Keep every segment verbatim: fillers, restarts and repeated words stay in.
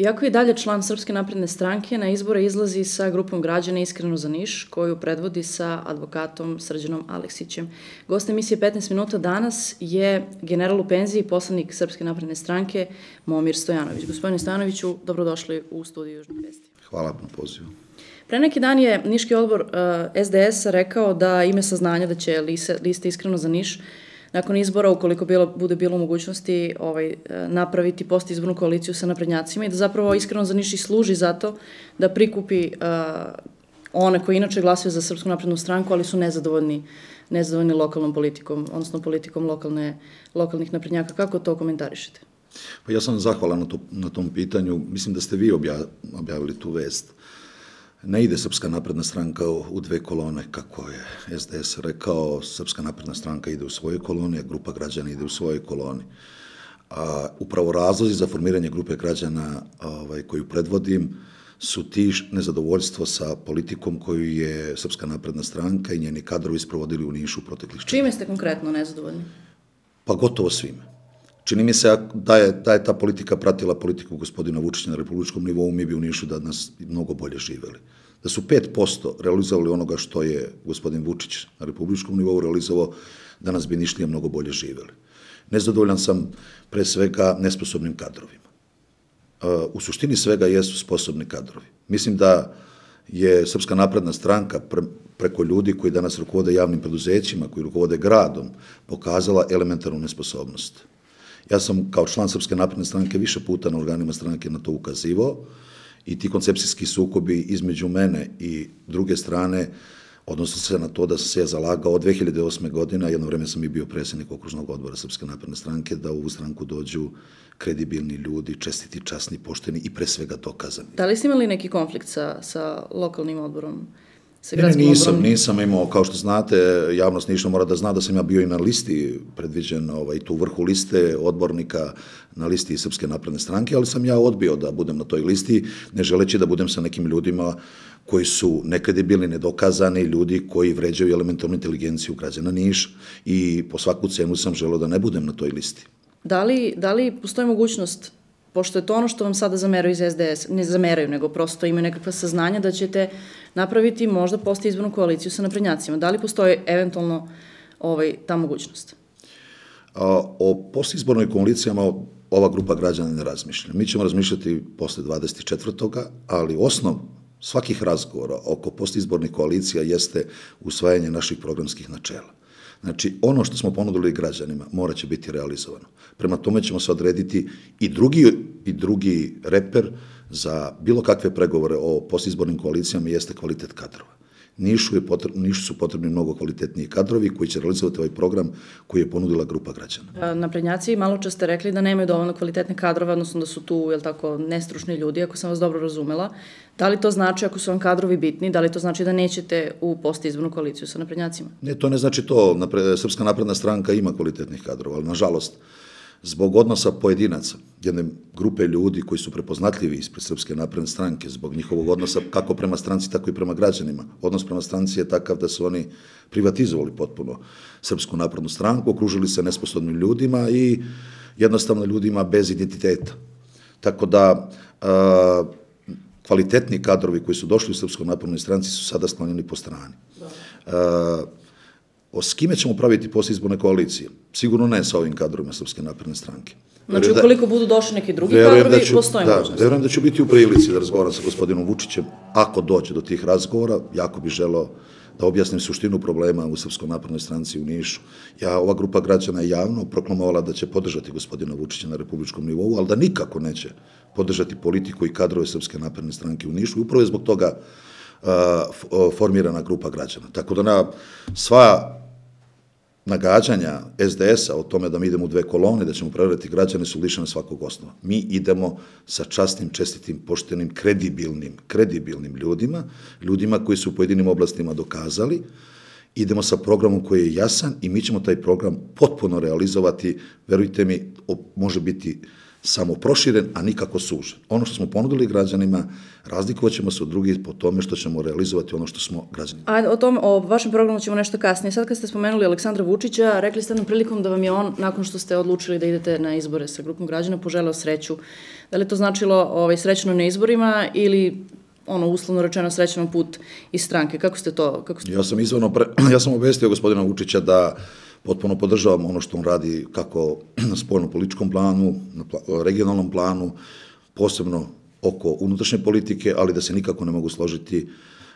iako je dalje član Srpske napredne stranke, na izbore izlazi sa grupom građana Iskreno za Niš, koju predvodi sa advokatom Srđanom Aleksićem. Gost emisije petnaest minuta danas je general u penziji, poslanik Srpske napredne stranke, Momir Stojanović. Gospodine Stojanoviću, dobrodošli u studiju Južnih vesti. Hvala na pozivu. Pre neki dan je Niški odbor S D S-a rekao da ime saznanja da će lista Iskreno za Niš nakon izbora, ukoliko bude bilo mogućnosti, napraviti postizbornu koaliciju sa naprednjacima i da zapravo Iskreno za Niš i služi zato da prikupi one koji inače glasaju za Srpsku naprednu stranku, ali su nezadovoljni nezadovoljni lokalnom politikom, odnosno politikom lokalnih naprednjaka. Kako to komentarišete? Pa ja sam zahvalan na tom pitanju. Mislim da ste vi objavili tu vest. Ne ide Srpska napredna stranka u dve kolone, kako je S D S rekao. Srpska napredna stranka ide u svoje kolone, grupa građana ide u svoje koloni. Upravo razlozi za formiranje grupe građana koju predvodim su ti nezadovoljstvo sa politikom koju je Srpska napredna stranka i njeni kadrovi sprovodili u Nišu u proteklih četiri. Čime ste konkretno nezadovoljni? Pa gotovo svime. Čini mi se da je ta politika pratila politiku gospodina Vučića na republičkom nivou, mi bi u Nišu danas mnogo bolje živeli. Da su pet posto realizovali onoga što je gospodin Vučić na republičkom nivou realizovao, danas bi Nišlije mnogo bolje živeli. Nezadovoljan sam pre svega nesposobnim kadrovima. U suštini svega jesu sposobni kadrovi. Mislim da je Srpska napredna stranka preko ljudi koji danas rukovode javnim preduzećima, koji rukovode gradom, pokazala elementarnu nesposobnost. Ja sam kao član Srpske napredne stranke više puta na organima stranke na to ukazivao i ti koncepcijski sukobi između mene i druge strane odnosno se na to da sam se ja zalagao od dve hiljade osme. godine, jedno vreme sam i bio predsjednik okružnog odbora Srpske napredne stranke, da u ovu stranku dođu kredibilni ljudi, čestiti, časni, pošteni i pre svega dokazani. Da li ste imali neki konflikt sa lokalnim odborom? Ne, nisam, nisam imao, kao što znate, javnost Niša mora da zna da sam ja bio i na listi predviđen, i tu u vrhu liste odbornika na listi Srpske napredne stranke, ali sam ja odbio da budem na toj listi, ne želeći da budem sa nekim ljudima koji su nekredibilni, nedokazani, ljudi koji vređaju elementarnu inteligenciju građana Niša i po svaku cenu sam želeo da ne budem na toj listi. Da li postoji mogućnost, pošto je to ono što vam sada zameraju iz S D S, ne zameraju, nego prosto imaju nekakva saznanja da ćete napraviti možda postizbornu koaliciju sa naprednjacima. Da li postoji eventualno ta mogućnost? O postizbornoj koalicijama ova grupa građana ne razmišlja. Mi ćemo razmišljati posle dvadeset četvrtog ali osnov svakih razgovora oko postizbornih koalicija jeste usvajanje naših programskih načela. Znači, ono što smo ponudili građanima morat će biti realizovano. Prema tome ćemo se odrediti i drugi reper za bilo kakve pregovore o postizbornim koalicijama jeste kvalitet kadrova. Nišu su potrebni mnogo kvalitetniji kadrovi koji će realizovati ovaj program koji je ponudila grupa građana. Naprednjaci malo čas ste rekli da nemaju dovoljno kvalitetne kadrove, odnosno da su tu, jel tako, nestručni ljudi, ako sam vas dobro razumela. Da li to znači, ako su vam kadrovi bitni, da li to znači da nećete u postizbornu koaliciju sa naprednjacima? Ne, to ne znači to. Srpska napredna stranka ima kvalitetnih kadrova, ali nažalost, zbog odnosa pojedinaca, jedne grupe ljudi koji su prepoznatljivi ispred Srpske napredne stranke, zbog njihovog odnosa kako prema stranci, tako i prema građanima. Odnos prema stranci je takav da su oni privatizovali potpuno Srpsku naprednu stranku, okružili se nesposobnim ljudima i jednostavno ljudima bez identiteta. Tako da kvalitetni kadrovi koji su došli u Srpskoj naprednoj stranci su sada sklonjeni po strani. S kime ćemo praviti postizborne koalicije? Sigurno ne sa ovim kadrovima Srpske napredne stranke. Znači, ukoliko budu došli neki drugi kadrovi, postoji mogućnost? Verujem da ću biti u prilici da razgovaram sa gospodinom Vučićem. Ako dođe do tih razgovora, jako bih želeo da objasnim suštinu problema u Srpskoj naprednoj stranci u Nišu. Ova grupa građana je javno proklamovala da će podržati gospodina Vučića na republičkom nivou, ali da nikako neće podržati politiku i kadrove Srpske napredne stranke u Nišu. Upravo je zbog toga formirana grupa građana. Tako da na sva nagađanja S D S-a o tome da mi idemo u dve kolone, da ćemo prevariti građane su lišene svakog osnova. Mi idemo sa časnim, čestitim, poštenim, kredibilnim, kredibilnim ljudima, ljudima koji su u pojedinim oblastima dokazali, idemo sa programom koji je jasan i mi ćemo taj program potpuno realizovati, verujte mi, može biti samo proširen, a nikako sužen. Ono što smo ponudili građanima, razlikovat ćemo se od drugih po tome što ćemo realizovati ono što smo građanima. A o tom, o vašem programu ćemo nešto kasnije. Sad kad ste spomenuli Aleksandra Vučića, rekli ste nam prilikom da vam je on, nakon što ste odlučili da idete na izbore sa grupom građana, poželeo sreću. Da li to značilo ovaj, srećno na izborima ili ono, uslovno rečeno, srećan put iz stranke? Kako ste to? Kako ste... Ja sam izvorno, pre... ja sam obavestio gospodina Vučića da potpuno podržavam ono što on radi kako na spoljno-političkom planu, na regionalnom planu, posebno oko unutrašnje politike, ali da se nikako ne mogu složiti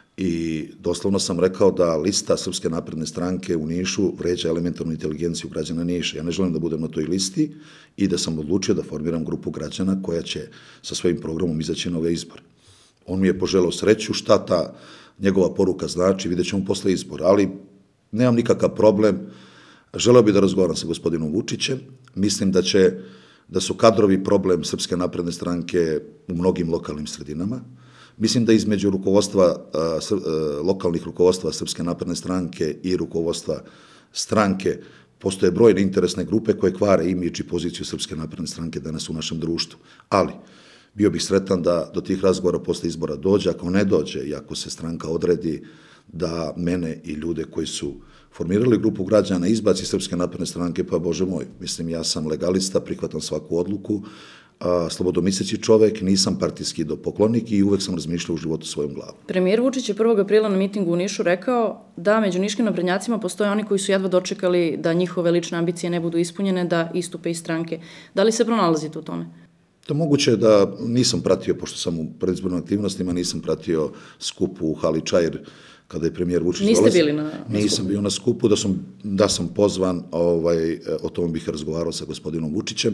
i doslovno sam rekao da lista Srpske napredne stranke u Nišu vređa elementarnu inteligenciju građana Niša. Ja ne želim da budem na toj listi i da sam odlučio da formiram grupu građana koja će sa svojim programom izaći na ove izbore. On mi je poželeo sreću, šta ta njegova poruka znači, vidjet ćemo posle izbora, ali nemam nikakav problem. Želeo bih da razgovaram sa gospodinom Vučićem. Mislim da će, da su kadrovi problem Srpske napredne stranke u mnogim lokalnim sredinama. Mislim da između rukovodstva, lokalnih rukovodstva Srpske napredne stranke i rukovodstva stranke postoje brojne interesne grupe koje kvare imidž i poziciju Srpske napredne stranke danas u našem društvu. Ali, bio bih sretan da do tih razgovora posle izbora dođe, ako ne dođe i ako se stranka odredi da mene i ljude koji su formirali grupu građana izbaci Srpske napredne stranke, pa Bože moj, mislim, ja sam legalista, prihvatam svaku odluku, slobodomisleći čovek, nisam partijski idopoklonik i uvek sam razmišljao u životu svojom glavom. Premijer Vučić je prvog aprila na mitingu u Nišu rekao da među niškim naprednjacima postoje oni koji su jedva dočekali da njihove lične ambicije ne budu ispunjene, da istupe iz stranke. Da li se pronalazite u tome? To moguće da nisam pratio, pošto sam u predizbornim aktivnostima, nisam pratio skup u hali Čair, kada je premijer Vučić dolazio. Niste bili na, na skupu? Nisam bio na skupu, da sam, da sam pozvan, ovaj, o tome bih razgovarao sa gospodinom Vučićem.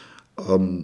Um,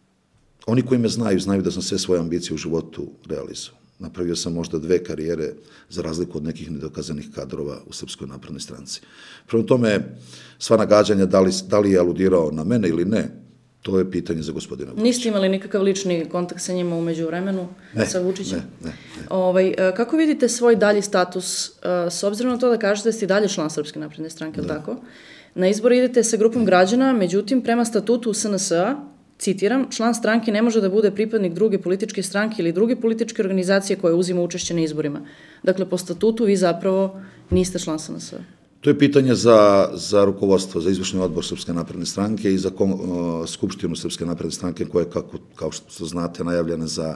oni koji me znaju, znaju da sam sve svoje ambicije u životu realizao. Napravio sam možda dve karijere za razliku od nekih nedokazanih kadrova u Srpskoj naprednoj stranci. Prema tome, sva nagađanja, da li, da li je aludirao na mene ili ne, to je pitanje za gospodina Vučića. Niste imali nikakav lični kontakt sa njima umeđu vremenu, ne, sa Vučićem? Ne, ne, ne. Ovaj, kako vidite svoj dalji status, s obzirom na to da kažete da ste i dalje član Srpske napredne stranke, ali tako? Na izbor idete sa grupom građana, međutim, prema statutu S N S-a, citiram, član stranke ne može da bude pripadnik druge političke stranke ili druge političke organizacije koja uzima učešće na izborima. Dakle, po statutu vi zapravo niste član S N S-a. To je pitanje za, za rukovodstvo, za izvršni odbor Srpske napredne stranke i za kom, uh, Skupštinu Srpske napredne stranke koja je, kako, kao što znate, najavljena za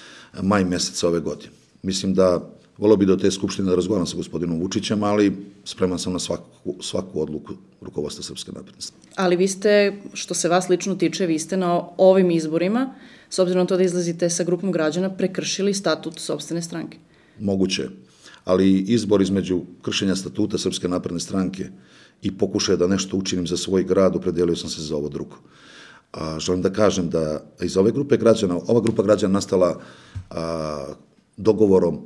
maj meseca ove godine. Mislim da volio bi do te Skupštine da razgovaram sa gospodinom Vučićem, ali spreman sam na svaku, svaku odluku rukovodstva Srpske napredne stranke. Ali vi ste, što se vas lično tiče, vi ste na ovim izborima, s obzirom na to da izlazite sa grupom građana, prekršili statut sopstvene stranke. Moguće, ali izbor između kršenja statuta Srpske napredne stranke i pokušaja da nešto učinim za svoj grad, opredelio sam se za ovo drugo. A, želim da kažem da iz ove grupe građana, ova grupa građana nastala a, dogovorom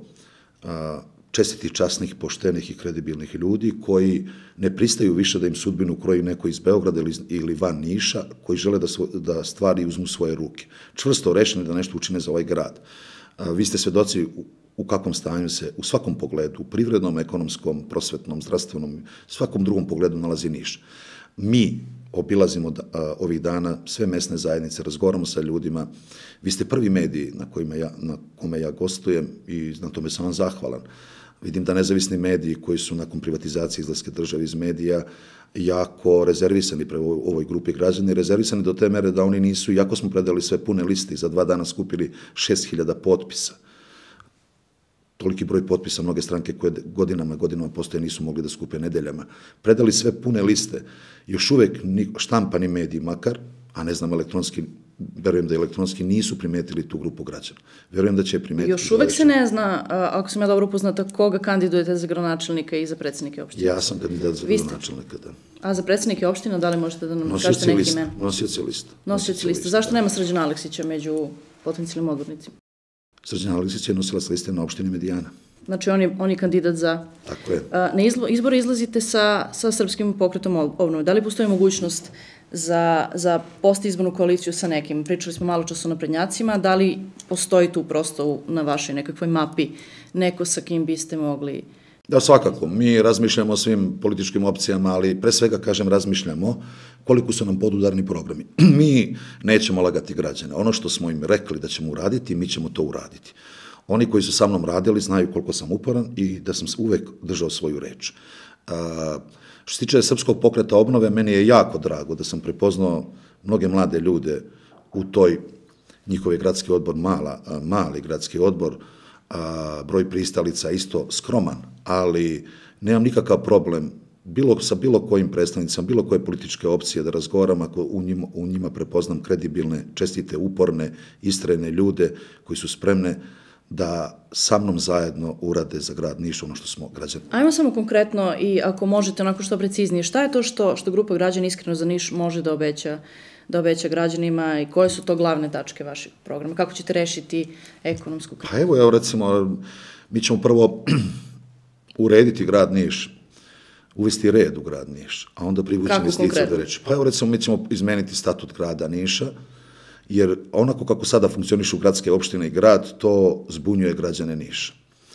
a, čestitih, časnih, poštenih i kredibilnih ljudi koji ne pristaju više da im sudbinu kroji neko iz Beograda ili, ili van Niša, koji žele da, svo, da stvari uzmu svoje ruke. Čvrsto rešeni da nešto učine za ovaj grad. A, vi ste svedoci u, u kakvom stanju se u svakom pogledu, u privrednom, ekonomskom, prosvetnom, zdravstvenom, svakom drugom pogledu nalazi Niš. Mi obilazimo da, a, ovih dana sve mesne zajednice, razgovaramo sa ljudima. Vi ste prvi mediji na, kojima ja, na kome ja gostujem i na tome sam vam zahvalan. Vidim da nezavisni mediji koji su nakon privatizacije izlaske države iz medija jako rezervisani prema ovoj grupi građana i rezervisani do te mere da oni nisu, iako smo predali sve pune liste i za dva dana skupili šest hiljada potpisa, toliki broj potpisa mnoge stranke koje godinama, godinama postoje nisu mogli da skupe nedeljama. Predali sve pune liste, još uvek štampani mediji makar, a ne znam elektronski, verujem da elektronski nisu primetili tu grupu građana. Verujem da će primetiti. Još uvek se ne zna, ako sam ja dobro upoznata, koga kandidujete za gradonačelnika i za predsednike opštine? Ja sam kandidat za gradonačelnika, da. A za predsednike opština, da li možete da nam kažete neki imen? Nosioci lista. Nosioci lista. Zašto nema Srđana Aleksića među potencijalnim odbornicima? Srđan Aleksić je nosilac liste na opštini Medijana. Znači, on je, on je kandidat za... Tako je. Na izlo, izbore izlazite sa, sa Srpskim pokretom obnove. Da li postoji mogućnost za, za postizbornu koaliciju sa nekim? Pričali smo malo čas o naprednjacima. Da li postoji tu prosto na vašoj nekakvoj mapi neko sa kim biste mogli... Da, svakako. Mi razmišljamo o svim političkim opcijama, ali pre svega, kažem, razmišljamo koliko su nam podudarni programi. Mi nećemo lagati građane. Ono što smo im rekli da ćemo uraditi, mi ćemo to uraditi. Oni koji su sa mnom radili znaju koliko sam uporan i da sam uvek držao svoju reč. A, što se tiče Srpskog pokreta obnove, meni je jako drago da sam prepoznao mnoge mlade ljude u toj, njihov je gradski odbor mala, mali gradski odbor, a, broj pristalica isto skroman, ali nemam nikakav problem bilo sa bilo kojim predstavnicama, bilo koje političke opcije da razgovaram ako u njima, u njima prepoznam kredibilne, čestite, uporne, istrajne ljude koji su spremne da sa mnom zajedno urade za grad Niš ono što smo građani. Ajmo samo konkretno i ako možete onako što preciznije, šta je to što, što grupa građana Iskreno za Niš može da obeća, da obeća građanima i koje su to glavne tačke vašeg programa? Kako ćete rešiti ekonomsku krizu? Pa evo, evo recimo, mi ćemo prvo urediti grad Niš, uvesti red u grad Niš, a onda privući investicije da reći. Pa evo recimo, mi ćemo izmeniti statut grada Niša, jer onako kako sada funkcionišu gradske opštine i grad, to zbunjuje građane Niša.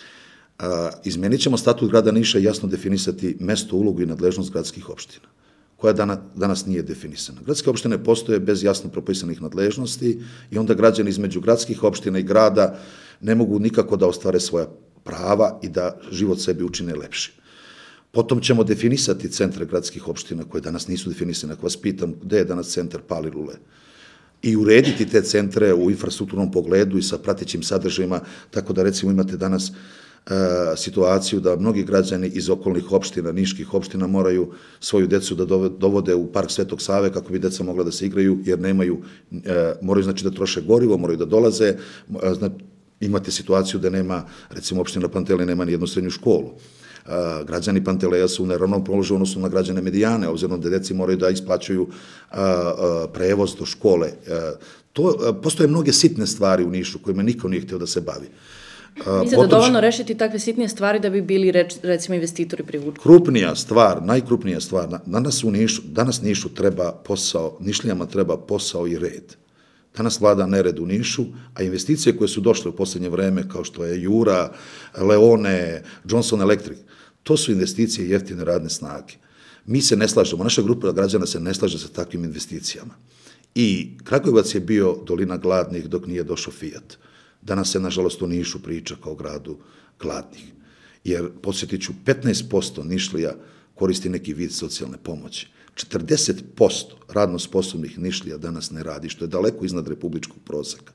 A, izmenit ćemo statut grada Niša i jasno definisati mesto, ulogu i nadležnost gradskih opština, koja dana, danas nije definisana. Gradske opštine postoje bez jasno propisanih nadležnosti i onda građani između gradskih opština i grada ne mogu nikako da ostvare svoja prava i da život sebi učine lepši. Potom ćemo definisati centre gradskih opština koje danas nisu definisane. Ako vas pitam gde je danas centar Palilule, i urediti te centre u infrastrukturnom pogledu i sa pratećim sadržajima, tako da recimo imate danas e, situaciju da mnogi građani iz okolnih opština, niških opština moraju svoju decu da dovode u park Svetog Save kako bi deca mogla da se igraju, jer nemaju, e, moraju znači da troše gorivo, moraju da dolaze, znači, imate situaciju da nema, recimo opština Pantelej nema ni jednu srednju školu. Uh, građani Panteleja su u neravnom položaju odnosu na građane Medijane, obzirom da deci moraju da isplaćuju uh, uh, prevoz do škole. Uh, to, uh, postoje mnoge sitne stvari u Nišu kojima niko nije htio da se bavi. Uh, Mislite da dovoljno rešiti takve sitnije stvari da bi bili reč, recimo investitori privučeni? Krupnija stvar, najkrupnija stvar, danas u Nišu, danas Nišu treba posao, Nišlijama treba posao i red. Danas vlada nered u Nišu, a investicije koje su došle u poslednje vreme, kao što je Jura, Leone, Johnson Electric, to su investicije jeftine radne snage. Mi se ne slažemo, naša grupa građana se ne slaže sa takvim investicijama. I Kragujevac je bio dolina gladnih dok nije došao Fiat. Danas se, nažalost, u Nišu priča kao gradu gladnih. Jer, podsjetit ću, petnaest posto Nišlija koristi neki vid socijalne pomoći. četrdeset posto radno sposobnih Nišlija danas ne radi, što je daleko iznad republičkog proseka.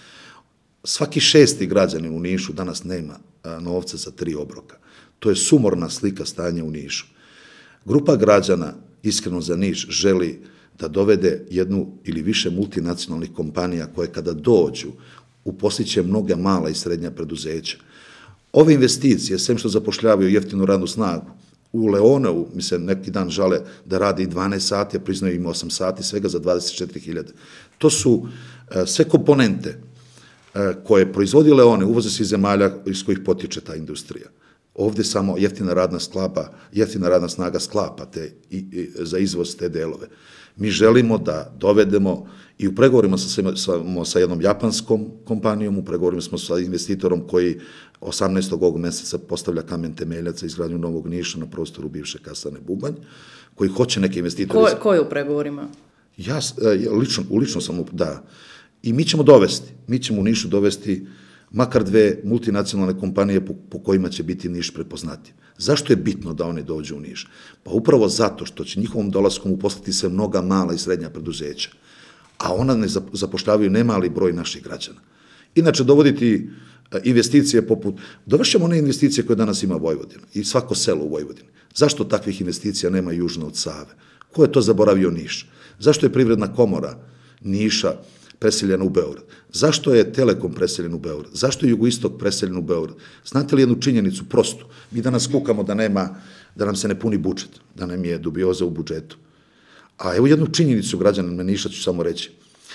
Svaki šesti građanin u Nišu danas nema novca za tri obroka. To je sumorna slika stanja u Nišu. Grupa građana Iskreno za Niš želi da dovede jednu ili više multinacionalnih kompanija koje kada dođu uposliće mnoga mala i srednja preduzeća. Ove investicije, sem što zapošljavaju jeftinu radnu snagu, u Leoneu mi se neki dan žale da radi dvanaest sati, a priznaju im osam sati, svega za dvadeset četiri hiljade. To su e, sve komponente e, koje proizvodi Leone, uvoze se iz zemalja iz kojih potiče ta industrija. Ovde samo jeftina radna sklapa, jeftina radna snaga sklapa te, i, i, za izvoz te delove. Mi želimo da dovedemo i u pregovorima sa, sa, sa jednom japanskom kompanijom, u pregovorima smo sa investitorom koji osamnaestog ovog meseca postavlja kamen temeljac za izgradnju Novog Niša na prostoru bivše kasarne Bubanj, koji hoće neke investitore... Ko, ko je u pregovorima? Ja, lično, lično sam, da. I mi ćemo dovesti, mi ćemo u Nišu dovesti makar dve multinacionalne kompanije po, po kojima će biti Niš prepoznatljiv. Zašto je bitno da one dođu u Niš? Pa upravo zato što će njihovom dolaskom uposliti se mnoga mala i srednja preduzeća, a ona ne zapošljavaju nemali broj naših građana. Inače, dovoditi investicije poput, dovršamo one investicije koje danas ima Vojvodina i svako selo u Vojvodini. Zašto takvih investicija nema južno od Save? Ko je to zaboravio Niš? Zašto je Privredna komora Niša preseljena u Beograd? Zašto je Telekom preseljen u Beograd? Zašto je Jugoistok preseljen u Beograd? Znate li jednu činjenicu prostu? Mi danas kukamo da nema, da nam se ne puni budžet, da nam je dubioza u budžetu. A evo jednu činjenicu građana Niša ću samo reći.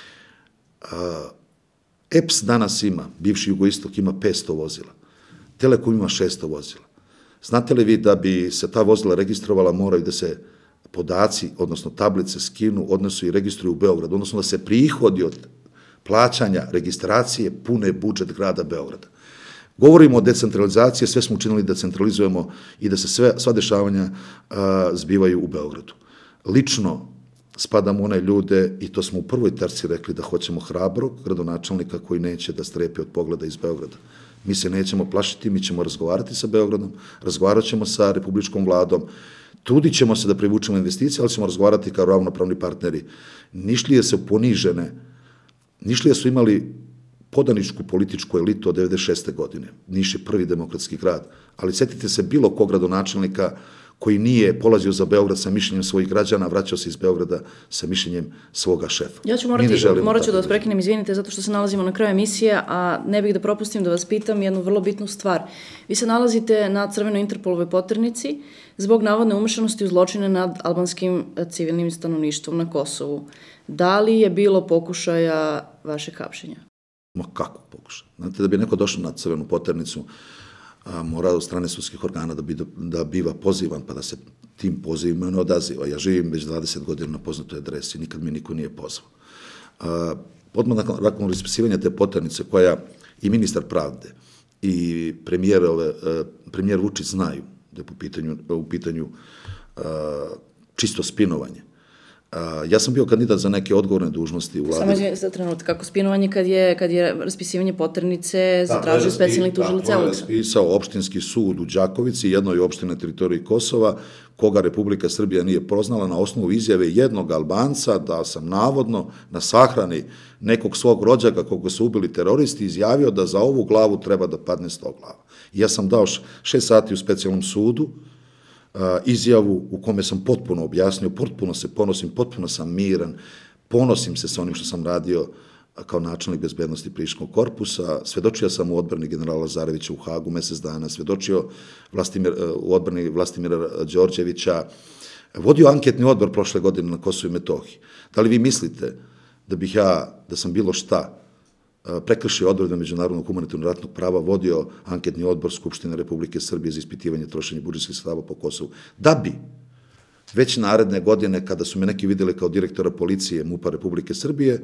E P S danas ima, bivši Jugoistok ima petsto vozila, Telekom ima šesto vozila. Znate li vi da bi se ta vozila registrovala, moraju da se podaci, odnosno tablice skinu, odnosu i registruju u Beogradu, odnosno da se prihodi od plaćanja registracije pune budžet grada Beograda. Govorimo o decentralizaciji, sve smo učinili da centralizujemo i da se sve, sva dešavanja a, zbivaju u Beogradu. Lično spadamo u one ljude, i to smo u prvoj terci rekli, da hoćemo hrabrog gradonačelnika koji neće da strepi od pogleda iz Beograda. Mi se nećemo plašiti, mi ćemo razgovarati sa Beogradom, razgovarat ćemo sa republičkom vladom, trudit ćemo se da privučemo investicije, ali ćemo razgovarati kao ravnopravni partneri. Nišlije su ponižene, Nišlije su imali podaničku političku elitu od devedeset šeste godine. Niš je prvi demokratski grad, ali setite se bilo kog gradonačelnika koji nije polazio za Beograd sa mišljenjem svojih građana, vraćao se iz Beograda sa mišljenjem svoga šefa. Ja ću morati, morat ću da vas prekinem, izvinite, zato što se nalazimo na kraju emisije, a ne bih da propustim da vas pitam jednu vrlo bitnu stvar. Vi se nalazite na crvenoj Interpolovoj poternici zbog navodne umešanosti u zločine nad albanskim civilnim stanovništvom na Kosovu. Da li je bilo pokušaja vašeg hapšenja? Ma kako pokušaj? Znate, da bi neko došao na crvenu poternicu, a, mora od strane sudskih organa da, bi, da biva pozivan, pa da se tim pozivima ne odaziva. Ja živim već dvadeset godina na poznatoj adresi, nikad mi niko nije pozvao. A, odmah nakon raspisivanja te poternice, koja i ministar pravde i premijer, ove, premijer Vučić znaju da je po pitanju, u pitanju a, čisto spinovanje. A, ja sam bio kandidat za neke odgovorne dužnosti u vladi. Samo je za trenutak, kako spinovanje kad je, kad je raspisivanje poternice zatražio specijalni tužilac Euleksa. Da, to je raspisao opštinski sud u Đakovici, jednoj opštini na teritoriji Kosova, koga Republika Srbija nije poznala na osnovu izjave jednog Albanca da sam navodno na sahrani nekog svog rođaka koga su ubili teroristi izjavio da za ovu glavu treba da padne sto glava. I ja sam dao šest sati u specijalnom sudu, izjavu u kome sam potpuno objasnio, potpuno se ponosim, potpuno sam miran, ponosim se sa onim što sam radio kao načelnik bezbednosti Prištinskog korpusa, svedočio sam u odbrani generala Lazarevića u Hagu mesec dana, svedočio Vlastimir, u odbrani Vlastimira Đorđevića, vodio anketni odbor prošle godine na Kosovu i Metohiji. Da li vi mislite da bih ja, da sam bilo šta prekršio odredbe međunarodnog humanitarnog ratnog prava, vodio anketni odbor Skupštine Republike Srbije za ispitivanje trošenja budžetskih sredstava po Kosovu, da bi već naredne godine, kada su me neki videli kao direktora policije MUP-a Republike Srbije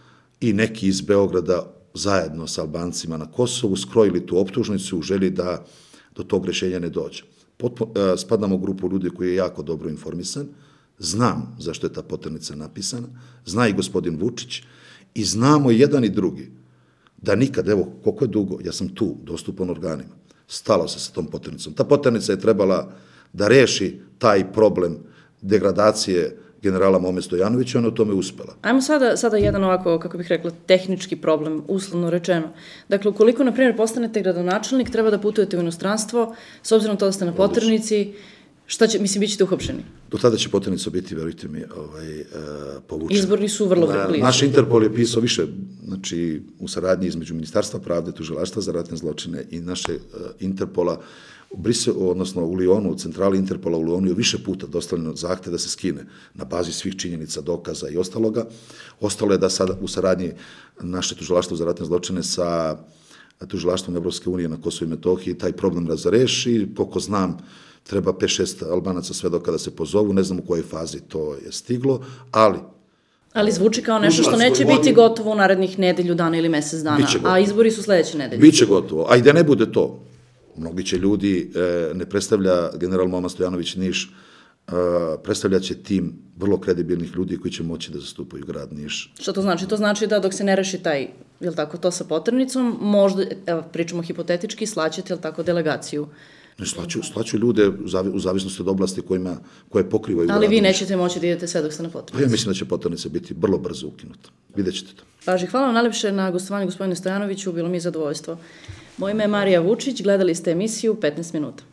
i neki iz Beograda zajedno sa Albancima na Kosovu skrojili tu optužnicu u želji da do tog rešenja ne dođe. Potpuno, spadamo u grupu ljudi koji je jako dobro informisan, znam zašto je ta poternica napisana, zna i gospodin Vučić i znamo jedan i drugi da nikad, evo, koliko je dugo, ja sam tu, dostupan organima, stalo se sa tom poternicom. Ta poternica je trebala da reši taj problem degradacije generala Mome Stojanovića, ona u tome uspela. Ajmo sada, sada jedan ovako, kako bih rekla, tehnički problem, uslovno rečeno. Dakle, ukoliko, na primjer, postanete gradonačelnik, treba da putujete u inostranstvo, s obzirom to da ste na poternici, šta će, mislim, bit ćete uhapšeni? Do tada će poternica biti, verujte mi, ovaj, povučena. Izborni su vrlo blizu. Naš Interpol je pisao više, znači, u saradnji između Ministarstva pravde, Tužilaštva za ratne zločine i naše Interpola, u Briselu, odnosno u Lionu, u centrali Interpola u Lionu je više puta dostavljeno zahtev da se skine na bazi svih činjenica, dokaza i ostaloga. Ostalo je da sada u saradnji naše Tužilaštvo za ratne zločine sa Tužilaštvom Evropske unije na Kosovu i Metohiji taj problem razreši. Koliko znam, treba pet šest Albanaca svedoka da se pozovu, ne znam u kojoj fazi to je stiglo, ali... Ali zvuči kao nešto što neće biti gotovo u narednih nedelju dana ili mesec dana, a izbori su sledeće nedelje. Biće gotovo, a i da ne bude to, mnogi će ljudi, ne predstavlja general Moma Stojanović Niš, predstavlja će tim vrlo kredibilnih ljudi koji će moći da zastupaju grad Niš. Što to znači? To znači da dok se ne reši taj, jel tako, to sa poternicom, možda, evo, pričamo hipotetički, slaćete, jel tako, delegaciju. Ne, slaću, slaću ljude u zavisnosti od oblasti kojima, koje pokrivaju grad Niš. Ali vi nećete moći da idete sve dok ste na poternici. Pa ja mislim da će poternica biti vrlo brzo ukinuta. Vidjet ćete to. Paži, hvala vam najlepše na gostovanju gospodine Stojanoviću, bilo mi je zadovoljstvo. Moje ime je Marija Vučić, gledali ste emisiju petnaest minuta.